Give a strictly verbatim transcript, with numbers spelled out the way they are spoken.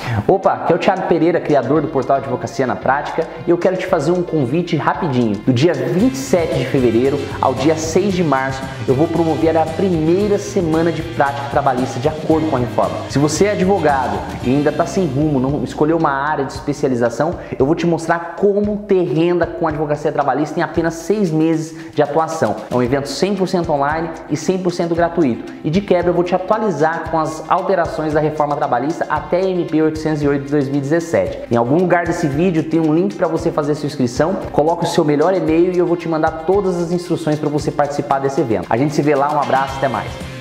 Opa, aqui é o Thiago Pereira, criador do portal Advocacia na Prática, e eu quero te fazer um convite rapidinho. Do dia vinte e sete de fevereiro ao dia seis de março, eu vou promover a primeira semana de prática trabalhista de acordo com a reforma. Se você é advogado e ainda está sem rumo, não escolheu uma área de especialização, eu vou te mostrar como ter renda com advocacia trabalhista em apenas seis meses de atuação. É um evento cem por cento online e cem por cento gratuito. E de quebra eu vou te atualizar com as alterações da reforma trabalhista até a M P oitocentos e oito de dois mil e dezessete. Em algum lugar desse vídeo tem um link para você fazer sua inscrição. Coloque o seu melhor e-mail e eu vou te mandar todas as instruções para você participar desse evento. A gente se vê lá, um abraço, até mais.